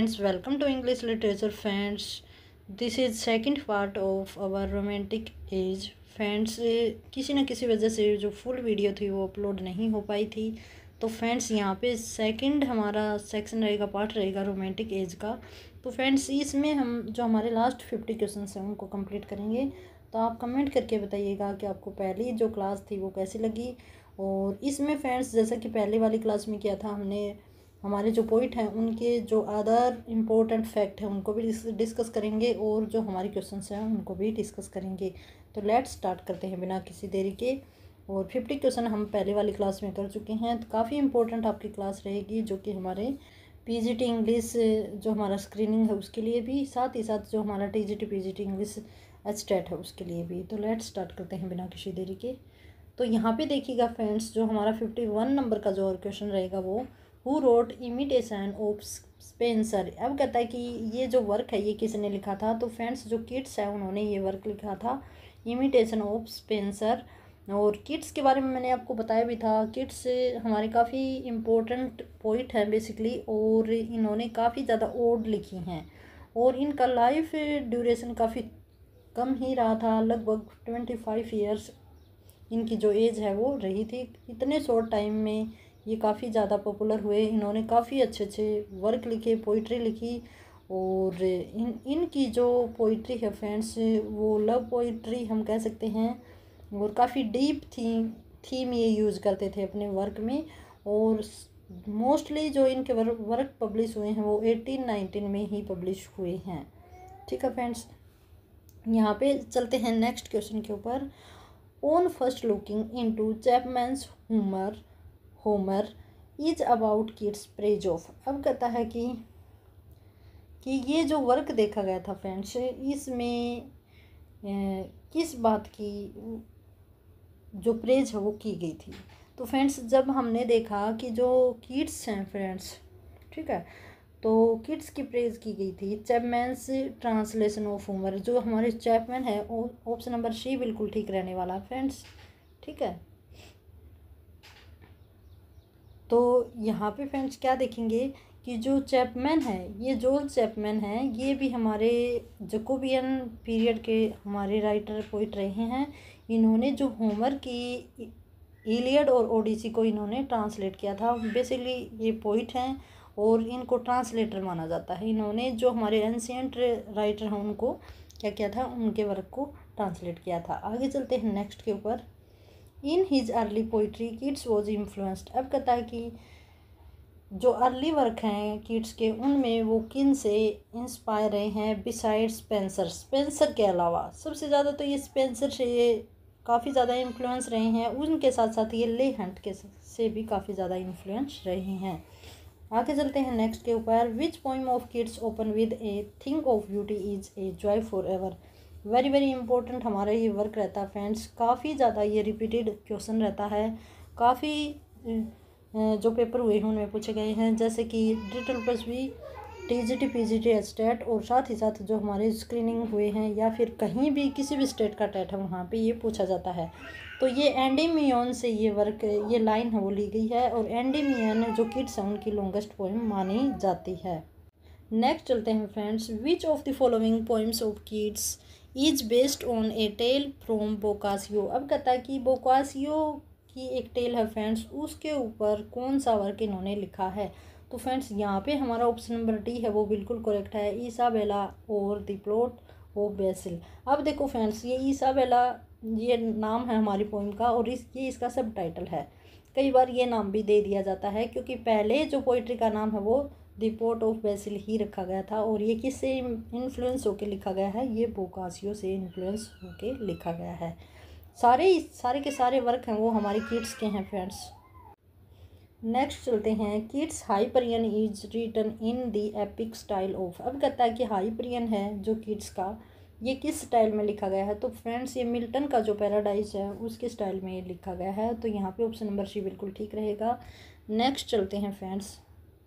friends, welcome to English Literature friends. This is second part of our romantic age friends. किसी न किसी वजह से जो फुल वीडियो थी वो अपलोड नहीं हो पाई थी, तो फ्रेंड्स यहाँ पे सेकंड हमारा सेक्शन रहेगा, पार्ट रहेगा रोमांटिक एज का। तो फ्रेंड्स इसमें हम जो हमारे लास्ट 50 क्वेश्चन हैं उनको कंप्लीट करेंगे। तो आप कमेंट करके बताइएगा कि आपको पहली जो क्लास थी वो कैसी लगी। और इसमें फ्रेंड्स जैसा कि पहले वाली क्लास में किया था, हमने हमारे जो पॉइंट हैं उनके जो अदर इम्पोर्टेंट फैक्ट हैं उनको भी डिस्कस करेंगे और जो हमारे क्वेश्चंस हैं उनको भी डिस्कस करेंगे। तो लेट्स स्टार्ट करते हैं बिना किसी देरी के। और 50 क्वेश्चन हम पहले वाली क्लास में कर चुके हैं, तो काफ़ी इंपॉर्टेंट आपकी क्लास रहेगी, जो कि हमारे पीजीटी इंग्लिश जो हमारा स्क्रीनिंग है उसके लिए भी, साथ ही साथ जो हमारा टीजीटी पीजीटी इंग्लिश एचटेट है उसके लिए भी। तो लेट्स स्टार्ट करते हैं बिना किसी देरी के। तो यहाँ पे देखिएगा फ्रेंड्स, जो हमारा 51 नंबर का जो और क्वेश्चन रहेगा वो who wrote imitation of Spenser. अब कहता है कि ये जो वर्क है ये किसने लिखा था। तो फ्रेंड्स जो किड्स है उन्होंने ये वर्क लिखा था, इमिटेशन ऑफ स्पेंसर। और किड्स के बारे में मैंने आपको बताया भी था, किड्स हमारे काफ़ी इम्पोर्टेंट पोइट हैं बेसिकली, और इन्होंने काफ़ी ज़्यादा ओड लिखी हैं और इनका लाइफ ड्यूरेशन काफ़ी कम ही रहा था, लगभग 25 ईयर्स इनकी जो एज है वो रही थी। इतने शॉर्ट टाइम में ये काफ़ी ज़्यादा पॉपुलर हुए, इन्होंने काफ़ी अच्छे अच्छे वर्क लिखे, पोइट्री लिखी। और इनकी जो पोइट्री है फ्रेंड्स वो लव पोइट्री हम कह सकते हैं, और काफ़ी डीप थीम ये यूज़ करते थे अपने वर्क में। और मोस्टली जो इनके वर्क पब्लिश हुए हैं वो 1819 में ही पब्लिश हुए हैं। ठीक है फ्रेंड्स, यहाँ पे चलते हैं नेक्स्ट क्वेश्चन के ऊपर। On first looking into Chapman's Homer is about Keats praise of. अब कहता है कि ये जो वर्क देखा गया था फ्रेंड्स, इसमें किस बात की जो प्रेज है वो की गई थी। तो फ्रेंड्स जब हमने देखा कि जो किड्स हैं फ्रेंड्स, ठीक है, तो किड्स की प्रेज की गई थी चैपमैन्स ट्रांसलेशन ऑफ होमर। जो हमारे चैपमैन है ऑप्शन नंबर सी बिल्कुल ठीक रहने वाला फ्रेंड्स। ठीक है, तो यहाँ पे फ्रेंड्स क्या देखेंगे कि जो चैपमैन है, ये जोल चैपमैन है, ये भी हमारे जैकोबियन पीरियड के हमारे राइटर पोइट रहे हैं। इन्होंने जो होमर की इलियड और ओडिसी को इन्होंने ट्रांसलेट किया था। बेसिकली ये पोइट हैं और इनको ट्रांसलेटर माना जाता है। इन्होंने जो हमारे एंशिएंट राइटर हैं उनको क्या किया था, उनके वर्क को ट्रांसलेट किया था। आगे चलते हैं नेक्स्ट के ऊपर। In his early poetry Keats was influenced. अब कहता है कि जो अर्ली वर्क हैं किड्स के उनमें वो किन से इंस्पायर रहे हैं बिसाइड स्पेंसर। स्पेंसर के अलावा सबसे ज़्यादा तो ये स्पेंसर से काफ़ी ज़्यादा इन्फ्लुएंस रहे हैं, उनके साथ साथ ये ले हंट के से भी काफ़ी ज़्यादा इन्फ्लुएंस रहे हैं। आगे चलते हैं नेक्स्ट के ऊपर। Which poem of Keats open with a thing of beauty is a joy for ever. Very very important हमारा ये वर्क रहता है फ्रेंड्स, काफ़ी ज़्यादा ये रिपीटेड क्वेश्चन रहता है, काफ़ी जो पेपर हुए हैं उनमें पूछे गए हैं, जैसे कि DPSB टीजीटी पीजीटी एचटेट, और साथ ही साथ जो हमारे स्क्रीनिंग हुए हैं या फिर कहीं भी किसी भी स्टेट का टेट है वहाँ पे ये पूछा जाता है। तो ये एंडीमियन से ये वर्क, ये लाइन है वो ली गई है, और एंडीमियन जो किड्स हैं उनकी लॉन्गेस्ट पोइम मानी जाती है। नेक्स्ट चलते हैं friends. Which of the following poems of Keats is based on a tale from Boccaccio. अब कहता है कि बोकासियो की एक टेल है फ्रेंड्स, उसके ऊपर कौन सा वर्क इन्होंने लिखा है। तो फ्रेंड्स यहाँ पे हमारा ऑप्शन नंबर डी है वो बिल्कुल करेक्ट है, ईसाबेला और द प्लॉट ऑफ बेसिल। अब देखो फ्रेंड्स, ये ईसाबेला ये नाम है हमारी पोइम का, और ये इसका सब टाइटल है। कई बार ये नाम भी दे दिया जाता है क्योंकि पहले जो पोइट्री का नाम है वो द पोर्ट ऑफ बेसिल ही रखा गया था, और ये किससे इन्फ्लुएंस होकर लिखा गया है, ये बोकासियो से इन्फ्लुएंस होकर लिखा गया है। सारे के सारे वर्क हैं वो हमारे किड्स के हैं फ्रेंड्स। नेक्स्ट चलते हैं। Keats Hyperion is written in the epic style of. अब कहता है कि हाइपरियन है जो किड्स का, ये किस स्टाइल में लिखा गया है। तो फ्रेंड्स ये मिल्टन का जो पैराडाइज है उसके स्टाइल में ये लिखा गया है, तो यहाँ पे ऑप्शन नंबर सी बिल्कुल ठीक रहेगा। नेक्स्ट चलते हैं friends.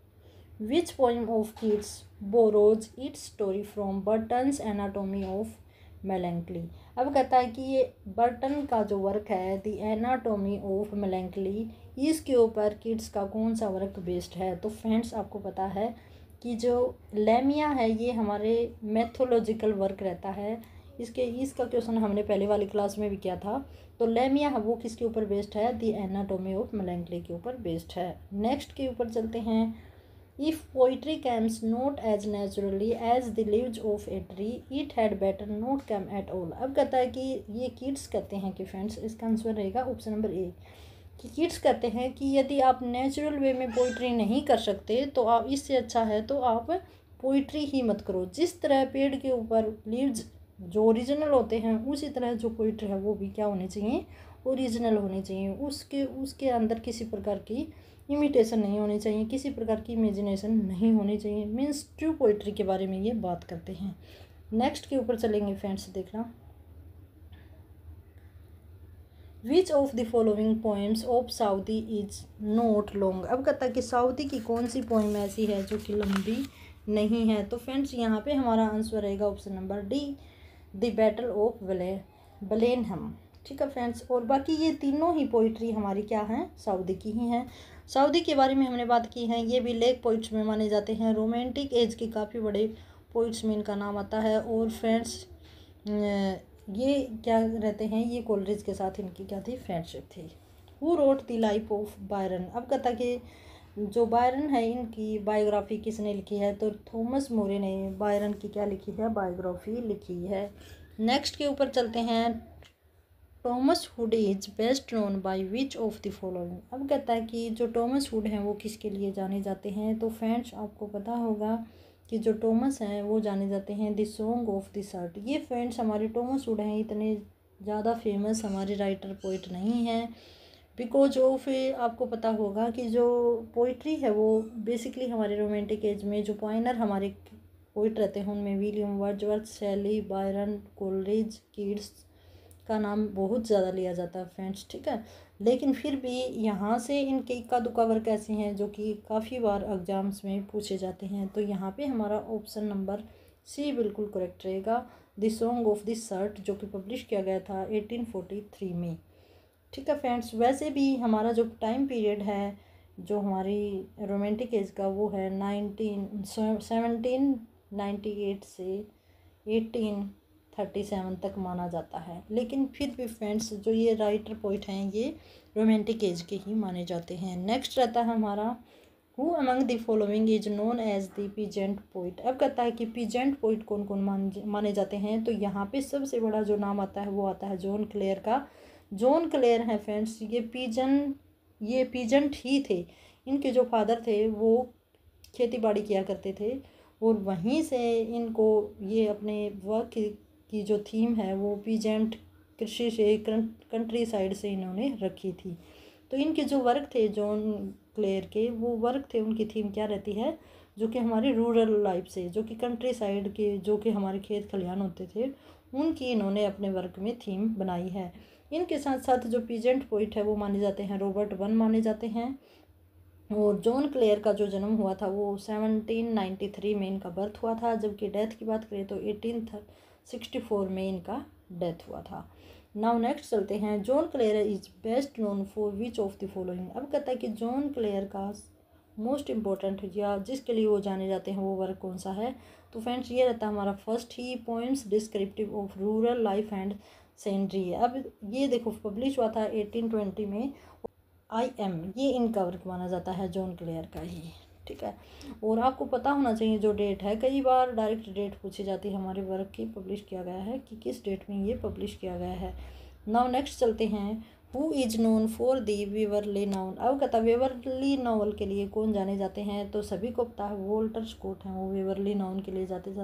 Which poem of Keats borrows its story from Burton's anatomy of melancholy. अब कहता है कि ये बर्टन का जो वर्क है द एनाटोमी ऑफ मेलेंकली, इसके ऊपर किड्स का कौन सा वर्क बेस्ड है। तो फ्रेंड्स आपको पता है कि जो लेमिया है ये हमारे मैथोलॉजिकल वर्क रहता है। इसका क्वेश्चन हमने पहले वाली क्लास में भी किया था। तो लेमिया है वो किसके ऊपर बेस्ड है? द एनाटोमी ऑफ मेलेंकली के ऊपर बेस्ड है। नेक्स्ट के ऊपर चलते हैं। If poetry comes not as naturally as the leaves of a tree it had better not come at all. अब कहता है कि ये किड्स कहते हैं कि फ्रेंड्स इसका आंसर रहेगा ऑप्शन नंबर ए, कि किड्स कहते हैं कि यदि आप नेचुरल वे में पोइट्री नहीं कर सकते तो आप इससे अच्छा है तो आप पोइट्री ही मत करो। जिस तरह पेड़ के ऊपर लीव्स जो ओरिजिनल होते हैं उसी तरह जो पोइट्री है वो भी क्या होनी चाहिए? ओरिजिनल होनी चाहिए। उसके अंदर किसी प्रकार की इमिटेशन नहीं होनी चाहिए, किसी प्रकार की इमेजिनेशन नहीं होनी चाहिए। मीन्स ट्रू पोइट्री के बारे में ये बात करते हैं। नेक्स्ट के ऊपर चलेंगे फ्रेंड्स, देखना। Which of the following poems of Southey is not long. अब कहता है कि साउदी की कौन सी पोएम ऐसी है जो कि लंबी नहीं है? तो फ्रेंड्स यहाँ पे हमारा आंसर रहेगा option number D, the battle of Blenheim. ठीक है फ्रेंड्स, और बाकी ये तीनों ही पोइट्री हमारी क्या हैं? साउदी की ही हैं। साउदी के बारे में हमने बात की है, ये भी लेक पोइट्स में माने जाते हैं। रोमांटिक एज के काफ़ी बड़े पोइट्स में इनका नाम आता है। और फ्रेंड्स ये क्या रहते हैं? ये कोलरिज के साथ इनकी क्या थी? फ्रेंडशिप थी। Who wrote the life of Byron. अब कहता कि जो बायरन है इनकी बायोग्राफी किसने लिखी है? तो थॉमस मोरे ने बायरन की क्या लिखी है? बायोग्राफी लिखी है। नेक्स्ट के ऊपर चलते हैं। Thomas Hood is best known by which of the following. अब कहता है कि जो टॉमस हुड हैं वो किसके लिए जाने जाते हैं? तो फ्रेंड्स आपको पता होगा कि जो टॉमस हैं वो जाने जाते हैं the song of the shirt. ये फ्रेंड्स हमारे टॉमस हुड हैं इतने ज़्यादा फेमस हमारे राइटर पोइट नहीं हैं, बिकॉज ऑफ आपको पता होगा कि जो पोइट्री है वो बेसिकली हमारे रोमांटिक एज में जो पॉइनर हमारे पोइट रहते हैं उनमें William Wordsworth, Shelley, Byron, Coleridge, Keats का नाम बहुत ज़्यादा लिया जाता है फ्रेंड्स। ठीक है, लेकिन फिर भी यहाँ से इनके इक्का दुक्का वर्क ऐसे हैं जो कि काफ़ी बार एग्जाम्स में पूछे जाते हैं। तो यहाँ पे हमारा ऑप्शन नंबर सी बिल्कुल करेक्ट रहेगा, the song of the shirt, जो कि पब्लिश किया गया था 1843 में। ठीक है फ्रेंड्स, वैसे भी हमारा जो टाइम पीरियड है जो हमारी रोमांटिक एज का वो है 1798 से 1837 तक माना जाता है। लेकिन फिर भी फ्रेंड्स जो ये राइटर पोइट हैं ये रोमांटिक एज के ही माने जाते हैं। नेक्स्ट रहता है हमारा who among the following is known as the peasant poet. अब कहता है कि पीजेंट पोइट कौन कौन माने जाते हैं? तो यहाँ पे सबसे बड़ा जो नाम आता है वो आता है जॉन क्लेयर का। जॉन क्लेयर है फ्रेंड्स ये पीजेंट ही थे। इनके जो फादर थे वो खेती बाड़ी किया करते थे और वहीं से इनको ये अपने वर्क की जो थीम है वो पीजेंट कृषि से कंट्री साइड से इन्होंने रखी थी। तो इनके जो वर्क थे जॉन क्लेयर के, वो वर्क थे उनकी थीम क्या रहती है? जो कि हमारी रूरल लाइफ से, जो कि कंट्री साइड के जो कि हमारे खेत खलिहान होते थे उनकी इन्होंने अपने वर्क में थीम बनाई है। इनके साथ साथ जो पीजेंट पोइट है वो माने जाते हैं रॉबर्ट बर्न माने जाते हैं। और जॉन क्लेयर का जो जन्म हुआ था वो 1793 में इनका बर्थ हुआ था, जबकि डेथ की बात करें तो 1864 में इनका डेथ हुआ था। नाउ नेक्स्ट चलते हैं। John Clare is best known for which of the following. अब कहता है कि जॉन क्लेयर का मोस्ट इम्पोर्टेंट या जिसके लिए वो जाने जाते हैं वो वर्क कौन सा है? तो फ्रेंड्स ये रहता है हमारा फर्स्ट ही poems descriptive of rural life and scenery. अब ये देखो पब्लिश हुआ था 1820 में। ये इनका वर्क माना जाता है जॉन क्लेयर का ही। ठीक है, और आपको पता होना चाहिए जो डेट है, कई बार डायरेक्ट डेट पूछी जाती है हमारे वर्क की पब्लिश किया गया है कि किस डेट में ये पब्लिश किया गया है। नाउ नेक्स्ट चलते हैं। Who is known for the Waverley नाउन। अब कहता वेवरली नावल के लिए कौन जाने जाते हैं? तो सभी को पता है वॉल्टर स्कॉट हैं, वो वेवरली नाउन के लिए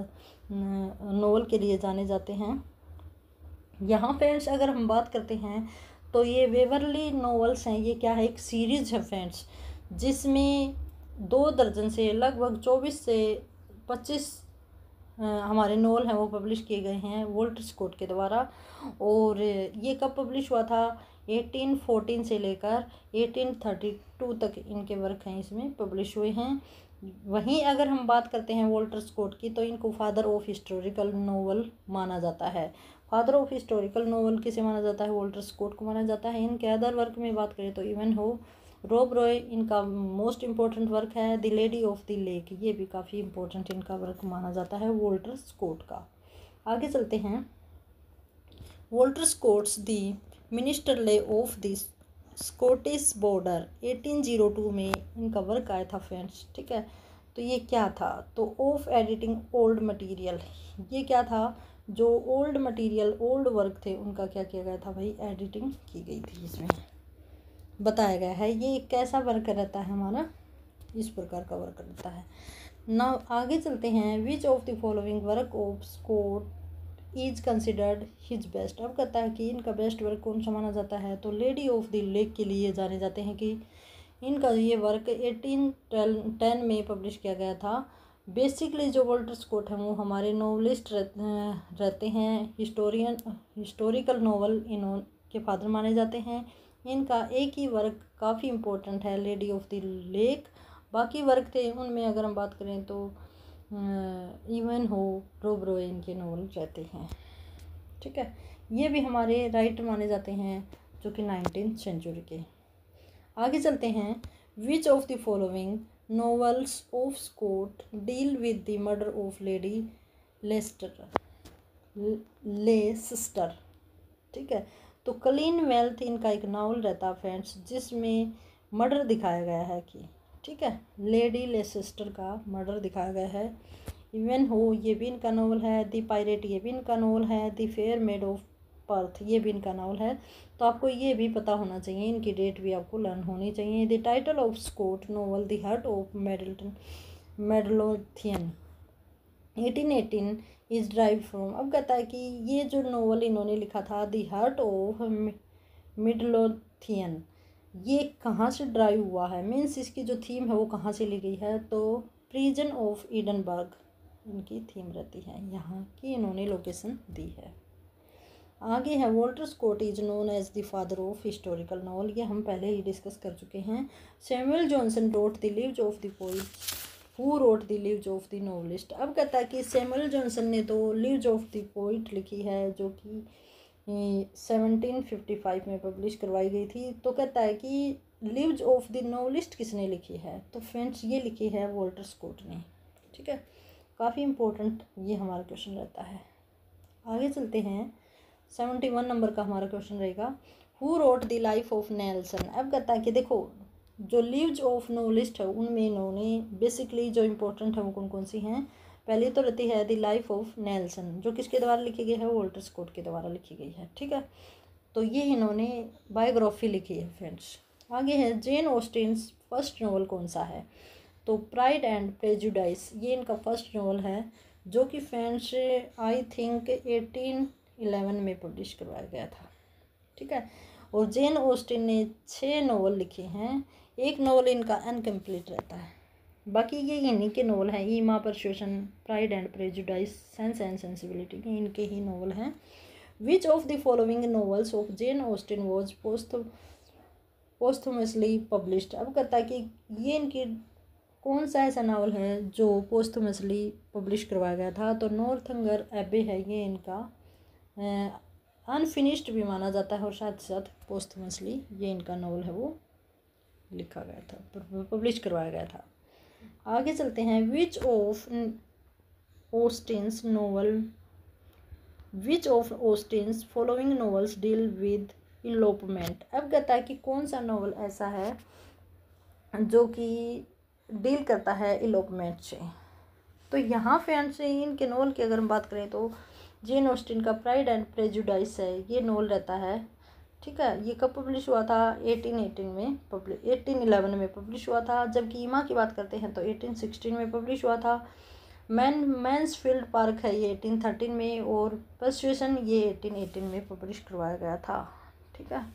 नॉवल के लिए जाने जाते हैं। यहाँ फ्रेंड्स अगर हम बात करते हैं तो ये वेवरली नॉवेल्स हैं, ये क्या है? एक सीरीज है फ्रेंड्स, जिसमें 2 दर्जन से लगभग 24 से 25 हमारे नॉवल हैं वो पब्लिश किए गए हैं वॉल्टर स्कॉट के द्वारा। और ये कब पब्लिश हुआ था? 1814 से लेकर 1832 तक इनके वर्क हैं इसमें पब्लिश हुए हैं। वहीं अगर हम बात करते हैं वॉल्टर स्कॉट की तो इनको फादर ऑफ हिस्टोरिकल नॉवल माना जाता है। फादर ऑफ हिस्टोरिकल नॉवल किसे माना जाता है? वॉल्टर स्कॉट को माना जाता है। इनके अदर वर्क में बात करें तो रॉब रॉय इनका मोस्ट इम्पोर्टेंट वर्क है। The lady of the lake, ये भी काफ़ी इम्पोर्टेंट इनका वर्क माना जाता है वॉल्टर स्कॉट का। आगे चलते हैं। Walter Scott's the minstrelsy of the Scottish border 1802 में इनका वर्क आया था फ्रेंड्स, ठीक है। तो ये क्या था, तो ऑफ एडिटिंग ओल्ड मटेरियल, ये क्या था, जो ओल्ड मटेरियल ओल्ड वर्क थे उनका क्या किया गया था भाई, एडिटिंग की गई थी, इसमें बताया गया है। ये कैसा वर्क रहता है हमारा, इस प्रकार का वर्क रहता है ना। आगे चलते हैं। Which of the following work of Scott is considered his best. अब कहता है कि इनका बेस्ट वर्क कौन सा माना जाता है, तो लेडी ऑफ द लेक के लिए जाने जाते हैं कि इनका ये वर्क 1810 में पब्लिश किया गया था। बेसिकली जो वॉल्टर स्कॉट हैं वो हमारे नॉवलिस्ट रहते हैं, हिस्टोरिकल नॉवल इनके फादर माने जाते हैं। इनका एक ही वर्क काफ़ी इम्पोर्टेंट है, लेडी ऑफ द लेक। बाकी वर्क थे उनमें अगर हम बात करें तो इवन हो, रॉब रॉय इनके नॉवल रहते हैं, ठीक है। ये भी हमारे राइटर माने जाते हैं जो कि 19th सेंचुरी के। आगे चलते हैं। Which of the following novels of Scott deal with the murder of Lady Leicester, ठीक है। तो क्लीन वेल्थ इनका एक नावल रहता है फ्रेंड्स, जिसमें मर्डर दिखाया गया है कि, ठीक है, लेडी लेसिस्टर का मर्डर दिखाया गया है। इवन हो, ये भी इनका नावल है। द पायरेट, ये भी इनका नावल है। The fair maid of Perth, ये भी इनका नावल है। तो आपको ये भी पता होना चाहिए, इनकी डेट भी आपको लर्न होनी चाहिए। The title of Scott novel the heart of Midlothian 1818 is drive from. अब कहता है कि ये जो नोवेल इन्होंने लिखा था द हार्ट ऑफ मिडलोथियन, ये कहाँ से ड्राइव हुआ है, मीन्स इसकी जो थीम है वो कहाँ से ली गई है, तो प्रिजन ऑफ एडनबर्ग इनकी थीम रहती है, यहाँ की इन्होंने लोकेशन दी है। आगे है। Walter Scott is known as the father of historical novel, ये हम पहले ही डिस्कस कर चुके हैं। Samuel Johnson wrote the lives of the poets who wrote the lives of the novelists. अब कहता है कि सैमुअल जॉनसन ने तो लिव्स ऑफ द पोइट लिखी है, जो कि 1755 में पब्लिश करवाई गई थी। तो कहता है कि लिव्स ऑफ द नॉवलिस्ट किसने लिखी है, तो फ्रेंड्स ये लिखी है वॉल्टर स्कॉट ने, ठीक है। काफ़ी इम्पोर्टेंट ये हमारा क्वेश्चन रहता है। आगे चलते हैं। 71 नंबर का हमारा क्वेश्चन रहेगा। Who wrote the life of Nelson. अब कहता है कि देखो, जो लिव्स ऑफ नॉवलिस्ट है उनमें इन्होंने बेसिकली जो इम्पोर्टेंट है वो कौन कौन सी हैं। पहली तो रहती है द लाइफ ऑफ नेल्सन, जो किसके द्वारा लिखी गई है, वॉल्टर स्कॉट के द्वारा लिखी गई है, ठीक है। तो ये इन्होंने बायोग्राफी लिखी है फ्रेंड्स। आगे है। जेन ऑस्टिन्स फर्स्ट नॉवल कौन सा है, तो प्राइड एंड प्रेजुडाइस, ये इनका फर्स्ट नॉवल है, जो कि फ्रेंड्स आई थिंक 1811 में पब्लिश करवाया गया था, ठीक है। और जेन ऑस्टिन ने 6 नॉवल लिखे हैं। एक नॉवल इनका अनकम्प्लीट रहता है, बाकी ये इन्हीं के नॉवल हैं। Emma Persuasion, Pride and Prejudice, Sense and Sensibility, ये इनके ही नॉवल हैं। Which of the following novels of Jane Austen was posthumously published. अब कहता है कि ये इनकी कौन सा ऐसा नावल है जो पोस्थुमसली पब्लिश करवाया गया था, तो नॉर्थंगर एबे है ये इनका, अनफिनिश्ड भी माना जाता है और साथ साथ पोस्थुमसली ये इनका नॉवल है वो लिखा गया था, पब्लिश करवाया गया था। आगे चलते हैं। Which of Austen's following novels deal with elopement. अब कहता है कि कौन सा नॉवल ऐसा है जो कि डील करता है इलोपमेंट से। तो यहाँ फ्रेंड्स इनके नॉवल की अगर हम बात करें तो जेन ऑस्टिन का प्राइड एंड प्रेजुडाइस है, ये नॉवल रहता है, ठीक है। ये कब पब्लिश हुआ था, 1811 में पब्लिश हुआ था। जबकि ईमा की बात करते हैं तो 1816 में पब्लिश हुआ था। मैंसफील्ड पार्क है ये 1813 में, और परसुएशन ये 1818 में पब्लिश करवाया गया था, ठीक है।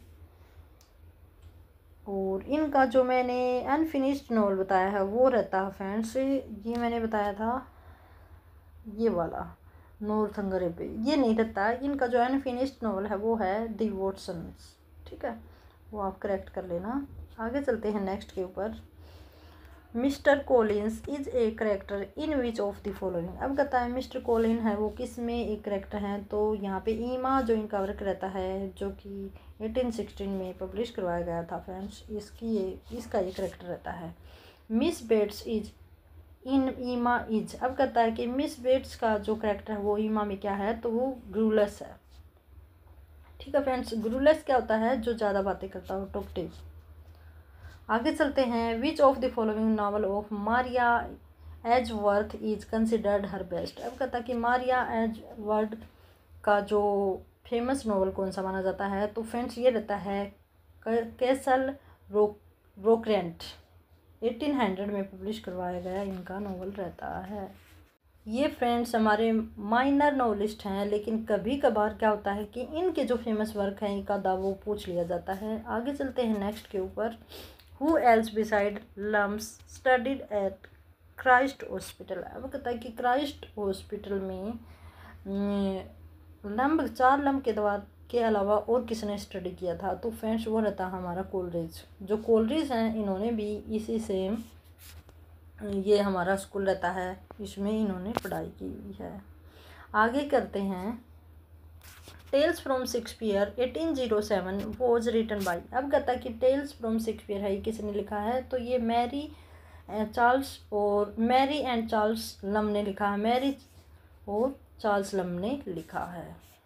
और इनका जो मैंने अनफिनिश्ड नॉवल बताया है वो रहता है फ्रेंड्स, ये मैंने बताया था ये वाला नॉर्थंगर एबे, ये नहीं रहता। इनका जो अनफिनिश्ड नॉवल है वो है द वॉटसन्स, ठीक है, वो आप करेक्ट कर लेना। आगे चलते हैं नेक्स्ट के ऊपर। Mr Collins is a character in which of the following. अब कहता है मिस्टर कोलिन है वो किस में एक करेक्टर हैं, तो यहाँ पे ईमा जो इनका वर्क रहता है जो कि 1816 में पब्लिश करवाया गया था फ्रेंड्स, इसका एक करेक्टर रहता है। मिस बेट्स इज इन ईमा इज। अब कहता है कि मिस बेट्स का जो करेक्टर है वो ईमा में क्या है, तो वो ग्रूलेस है। ठीक है फ्रेंड्स, ग्रूलेस क्या होता है, जो ज़्यादा बातें करता हो, टॉकटिव। आगे चलते हैं। Which of the following novel of Maria Edgeworth is considered her best. अब कहता है कि मारिया एजवर्थ का जो फेमस नॉवल कौन सा माना जाता है, तो फ्रेंड्स ये रहता है कैसल रोकरेंट, 1800 में पब्लिश करवाया गया इनका नॉवल रहता है। ये फ्रेंड्स हमारे माइनर नॉवलिस्ट हैं, लेकिन कभी कभार क्या होता है कि इनके जो फेमस वर्क हैं इनका दावा पूछ लिया जाता है। आगे चलते हैं नेक्स्ट के ऊपर। Who else beside Lums studied at Christ Hospital. अब कहता है कि क्राइस्ट हॉस्पिटल में चार लम्ब के अलावा और किसने स्टडी किया था, तो फ्रेंड्स वो रहता है हमारा कोलरिज। जो कोलरिज हैं इन्होंने भी इसी सेम ये हमारा स्कूल रहता है, इसमें इन्होंने पढ़ाई की है। आगे करते हैं। Tales from Shakespeare 1807 was written by. अब कहता है कि टेल्स फ्रॉम शेक्सपियर है, ये किसने लिखा है, तो ये मैरी एंड चार्ल्स लम ने लिखा है। मैरी और चार्ल्स लम ने लिखा है।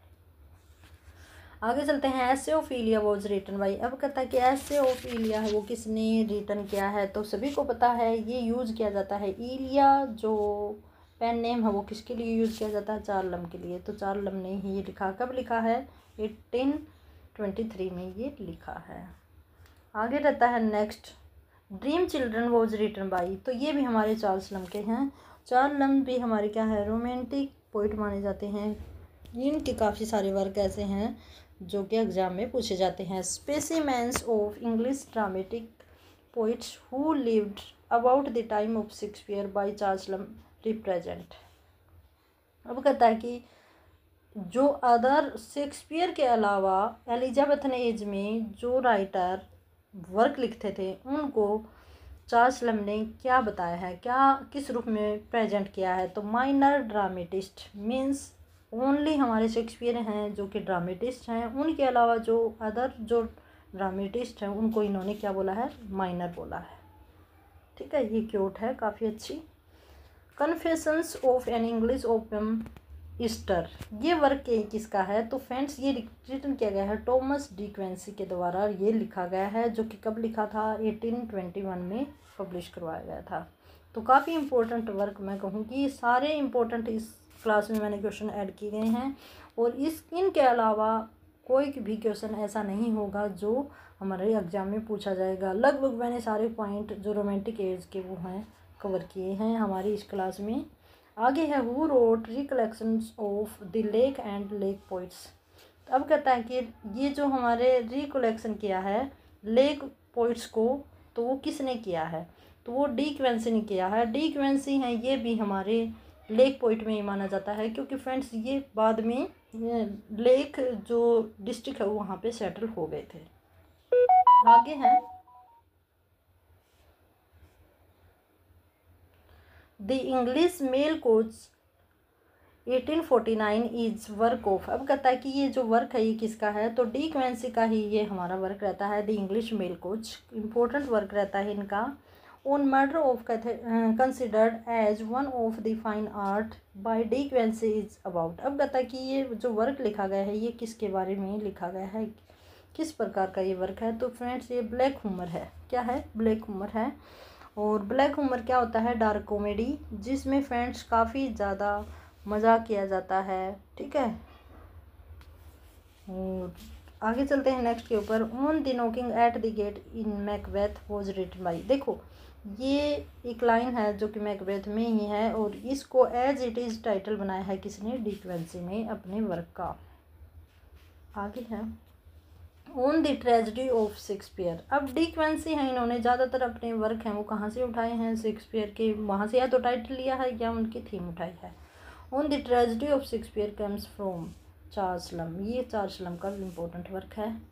आगे चलते हैं। Essay of Elia was written by. अब कहता है कि एसे ऑफ इलिया है वो किसने रिटन किया है, तो सभी को पता है ये यूज़ किया जाता है। इलिया जो पेन नेम है वो किसके लिए यूज़ किया जाता है, चार्लम के लिए। तो चार्लम ने ही ये लिखा। कब लिखा है, 1823 में ये लिखा है। आगे रहता है next. Dream children was written by. तो ये भी हमारे चार्ल्स लम के हैं। चार्लम भी हमारे क्या है, रोमांटिक पोइट माने जाते हैं। इनके काफ़ी सारे वर्क ऐसे हैं जो कि एग्जाम में पूछे जाते हैं। Specimens of English dramatic poets who lived about the time of Shakespeare by Charles Lamb represent. अब कहता है कि जो अदर शेक्सपियर के अलावा एलिजाबेथन एज में जो राइटर वर्क लिखते थे उनको चार्ल्स लम ने क्या बताया है, क्या किस रूप में प्रेजेंट किया है, तो माइनर ड्रामेटिस्ट मीन्स ओनली हमारे शेक्सपियर हैं जो कि ड्रामेटिस्ट हैं, उनके अलावा जो अदर जो ड्रामेटिस्ट हैं उनको इन्होंने क्या बोला है, माइनर बोला है। ठीक है, ये क्यूट है, काफ़ी अच्छी। Confessions of an English opium eater, ये वर्क किसका है, तो फ्रेंड्स ये रिटन किया गया है टॉमस डी क्वेंसी के द्वारा ये लिखा गया है, जो कि कब लिखा था, 1821 में पब्लिश करवाया गया था। तो काफ़ी इंपॉर्टेंट वर्क मैं कहूँगी, सारे इंपॉर्टेंट इस क्लास में मैंने क्वेश्चन ऐड किए गए हैं, और इनके अलावा कोई भी क्वेश्चन ऐसा नहीं होगा जो हमारे एग्जाम में पूछा जाएगा। लगभग मैंने सारे पॉइंट जो रोमांटिक एज के वो हैं कवर किए हैं हमारी इस क्लास में। आगे है who wrote recollections of the lake and lake poets. अब कहता है कि ये जो हमारे रिकलेक्शन किया है लेक पोइट्स को, तो वो किसने किया है, तो वो डी क्वेंसी ने किया है। डी क्वेंसी हैं ये भी हमारे लेक पोइट में ही माना जाता है, क्योंकि फ्रेंड्स ये बाद में लेक जो डिस्ट्रिक्ट है वहाँ पे सेटल हो गए थे। आगे हैं the English mail coach 1849 is work of. अब कहता है कि ये जो वर्क है ये किसका है, तो डी क्वेंसी का ही ये हमारा वर्क रहता है। The English mail coach important work रहता है इनका। On murder of considered as one of the fine art by De Quincey is about. अब कहता है कि ये जो वर्क लिखा गया है ये किसके बारे में लिखा गया है, किस प्रकार का ये वर्क है, तो फ्रेंड्स ये ब्लैक ह्यूमर है। क्या है, ब्लैक ह्यूमर है। और ब्लैक ह्यूमर क्या होता है, डार्क कॉमेडी, जिसमें फ्रेंड्स काफ़ी ज़्यादा मजाक किया जाता है। ठीक है, और आगे चलते हैं नेक्स्ट के ऊपर। On the knocking at the gate in Macbeth was written by. देखो ये एक लाइन है जो कि मैकबेथ में ही है, और इसको एज इट इज़ टाइटल बनाया है किसने, डी क्वेंसी ने अपने वर्क का। आगे है on the tragedy of Shakespeare. अब डी क्वेंसी हैं, इन्होंने ज़्यादातर अपने वर्क हैं वो कहाँ से उठाए हैं, शेक्सपियर के वहाँ से या तो टाइटल लिया है या उनकी थीम उठाई है। On the tragedy of Shakespeare comes from Charles Lamb, ये चार्ल्स लम का इम्पोर्टेंट वर्क है।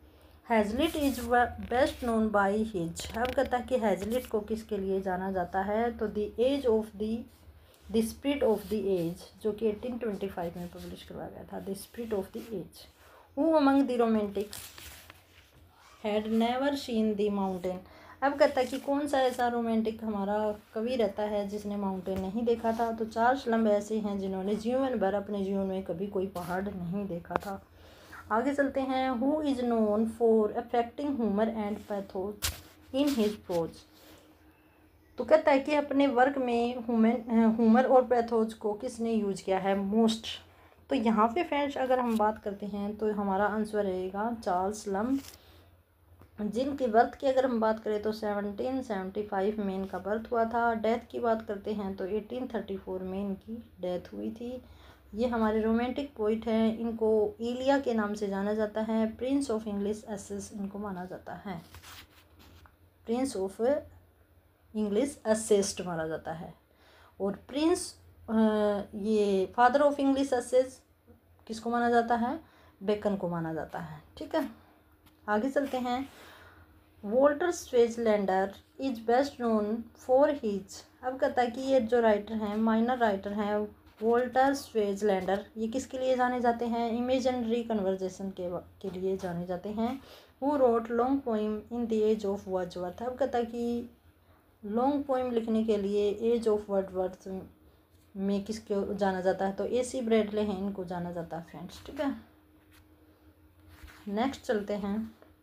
Hazlitt is best known by his. अब कहता है कि हैजलिट को किसके लिए जाना जाता है, तो the age of the spirit of the age, जो कि 1825 में पब्लिश करवाया गया था। The spirit of the age. Who among the romantics had never seen the mountain. अब कहता है कि कौन सा ऐसा रोमांटिक हमारा कवि रहता है जिसने माउंटेन नहीं देखा था, तो चार्ल्स लम्ब ऐसे हैं जिन्होंने जीवन भर अपने जीवन में कभी कोई पहाड़ नहीं देखा था। आगे चलते हैं। Who is known for affecting humour and pathos in his prose. तो कहता है कि अपने वर्क में ह्यूमर और पैथोज को किसने यूज किया है मोस्ट। तो यहाँ पे फ्रेंड्स अगर हम बात करते हैं तो हमारा आंसर रहेगा चार्ल्स लम्ब, जिनकी बर्थ की अगर हम बात करें तो 1775 में इनका बर्थ हुआ था। डेथ की बात करते हैं तो 1834 में इनकी डेथ हुई थी। ये हमारे रोमांटिक पोइट हैं। इनको इलिया के नाम से जाना जाता है। प्रिंस ऑफ इंग्लिश एसेस इनको माना जाता है। प्रिंस ऑफ इंग्लिश एसेस्ट माना जाता है। और प्रिंस ये फादर ऑफ इंग्लिश एसेस किसको माना जाता है, बेकन को माना जाता है। ठीक है, आगे चलते हैं। Walter Savage Landor is best known for his. अब कहता है कि ये जो राइटर हैं, माइनर राइटर हैं, वॉल्टर स्वेजलैंडर, ये किसके लिए जाने जाते हैं, इमेजिनरी कन्वर्जेशन के लिए जाने जाते हैं। Who wrote long poem in the age of Wordsworth. अब कहता है कि लॉन्ग पोइम लिखने के लिए एज ऑफ वर्ड्सवर्थ में किसको जाना जाता है, तो AC ब्रैडले हैं, इनको जाना जाता है फ्रेंड्स। ठीक है, नेक्स्ट चलते हैं।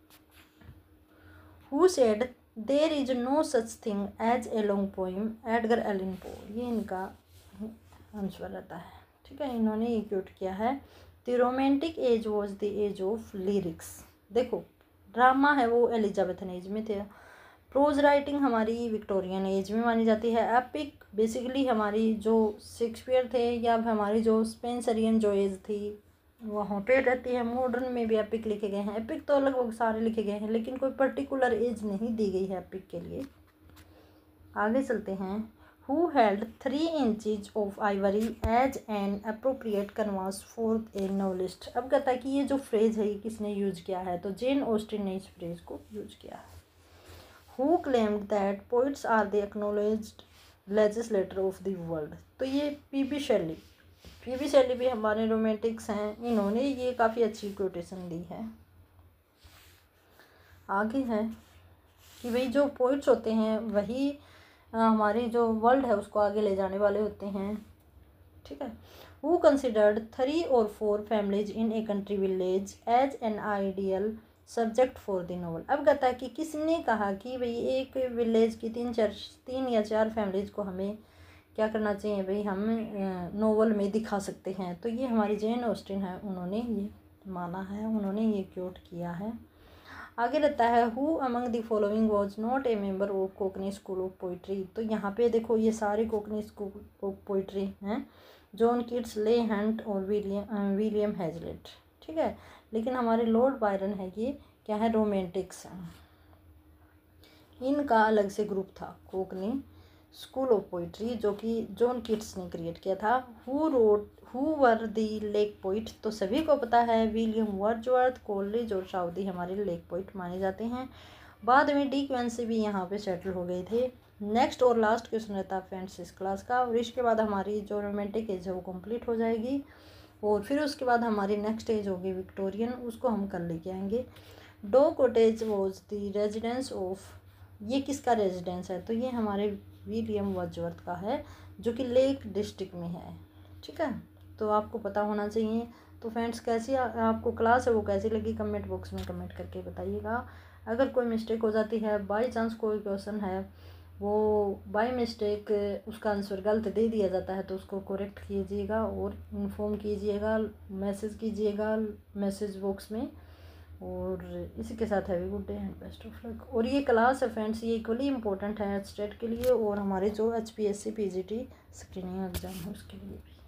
Who said there is no such thing as a long poem, Edgar Allan Poe. ये इनका आंसर रहता है। ठीक है, इन्होंने ये क्योट किया है। The romantic age was the age of lyrics. देखो, ड्रामा है वो एलिजाबेथन एज में थे। प्रोज राइटिंग हमारी विक्टोरियन एज में मानी जाती है। एपिक बेसिकली हमारी जो शेक्सपियर थे या हमारी जो स्पेंसरियन जो एज थी वहाँ पे रहती है। मॉडर्न में भी एपिक लिखे गए हैं। एपिक तो लगभग सारे लिखे गए हैं, लेकिन कोई पर्टिकुलर एज नहीं दी गई है एपिक के लिए। आगे चलते हैं। Who held 3 inches of ivory as an appropriate canvas for a novelist. अब कहता है कि ये जो फ्रेज है ये किसने यूज किया है, तो जेन ऑस्टिन ने इस फ्रेज को यूज किया है। Who claimed that poets are the acknowledged legislator of the world. तो ये पीबी शैली भी हमारे रोमांटिक्स हैं। इन्होंने ये काफ़ी अच्छी कोटेशन दी है। आगे है कि भाई जो पोइट्स होते हैं वही हमारी जो वर्ल्ड है उसको आगे ले जाने वाले होते हैं। ठीक है। हु कंसिडर्ड 3 और 4 families in a country village as an ideal subject for the novel. अब कहता है कि किसने कहा कि भाई एक विलेज की 3 या 4 फैमिलीज को हमें क्या करना चाहिए, भाई हम नोवेल में दिखा सकते हैं। तो ये हमारी जेन ऑस्टिन है, उन्होंने ये माना है, उन्होंने ये क्योट किया है। आगे रहता है। Who among the following was not a member of Cockney school of poetry. तो यहाँ पे देखो ये सारे कोकनी स्कूल ऑफ पोइट्री हैं, जॉन किट्स, ले हंट और विलियम हैजलिट। ठीक है, लेकिन हमारे लॉर्ड बायरन है ये क्या है, रोमांटिक्स हैं। इनका अलग से ग्रुप था कोकनी स्कूल ऑफ पोइट्री, जो कि जॉन किट्स ने क्रिएट किया था। Who were the lake poet. तो सभी को पता है विलियम वर्ड्सवर्थ, कोलरिज और साउदी हमारे लेक पोइट माने जाते हैं। बाद में डी क्वेंसी भी यहाँ पे सेटल हो गए थे। नेक्स्ट और लास्ट क्वेश्चन रहता है फ्रेंड्स इस क्लास का, और इसके बाद हमारी जो रोमांटिक एज है वो कंप्लीट हो जाएगी, और फिर उसके बाद हमारी नेक्स्ट एज होगी विक्टोरियन, उसको हम कल लेके आएंगे। Dove Cottage was the residence of. ये किसका रेजिडेंस है, तो ये हमारे विलियम वर्ड्सवर्थ का है, जो कि लेक डिस्ट्रिक्ट में है। ठीक है, तो आपको पता होना चाहिए। तो फ्रेंड्स कैसी आपको क्लास है वो कैसी लगी, कमेंट बॉक्स में कमेंट करके बताइएगा। अगर कोई मिस्टेक हो जाती है, बाई चांस कोई क्वेश्चन है वो बाई मिस्टेक उसका आंसर गलत दे दिया जाता है, तो उसको करेक्ट कीजिएगा और इन्फॉर्म कीजिएगा, मैसेज कीजिएगा मैसेज बॉक्स में। और इसी के साथ have a good day and best of luck. और ये क्लास है फ्रेंड्स, ये इक्वली इंपॉर्टेंट है स्टेट के लिए और हमारे जो HPSC PGT स्क्रीनिंग एग्जाम है उसके लिए भी।